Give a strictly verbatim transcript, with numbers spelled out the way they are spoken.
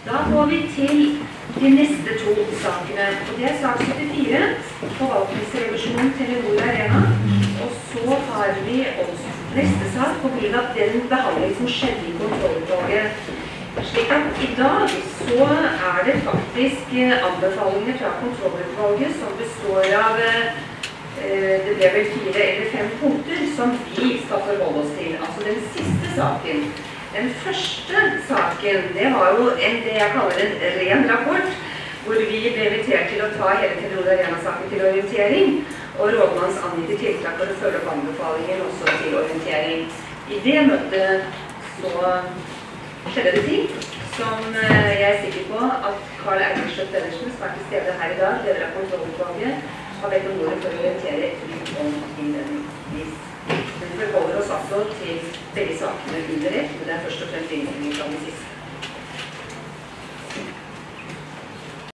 Da går vi til de neste to sakene, og det er sak syttifire, forvaltningsrevisjonen Telenor Arena, og så har vi også neste sak på grunn av den behandling som skjedde i kontrollutvalget. Slik at i dag så er det faktisk anbefalinger fra kontrollutvalget som består av, eh, det ble vel fire eller fem punkter som vi skal forholde oss til, altså den siste saken. Den første saken, det var jo en, det jeg kaller en ren rapport, hvor vi ble invitert til å ta hele Telenor Arena-saken til orientering, og rådmannens angitte tiltak for å følge opp anbefalingen også til orientering. I det møtet så skjedde det ting som jeg er sikker på at Karl Eivind Pedersen, som er til stede her i dag, leder av kontrollutvalget, har bedt om ordet for å orientere litt om innledningsvis. Men vi forholder oss altså til begge sakene under ett, men det er først og fremst innledning fra den siste.